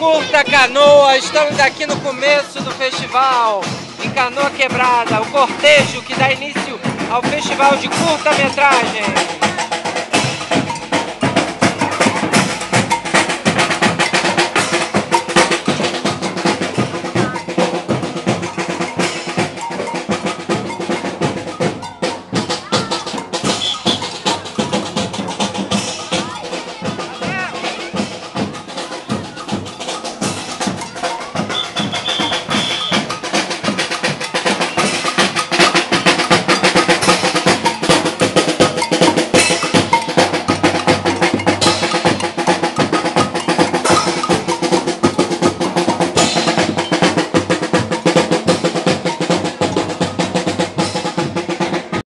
Curta Canoa, estamos aqui no começo do festival, em Canoa Quebrada, o cortejo que dá início ao festival de curta-metragem.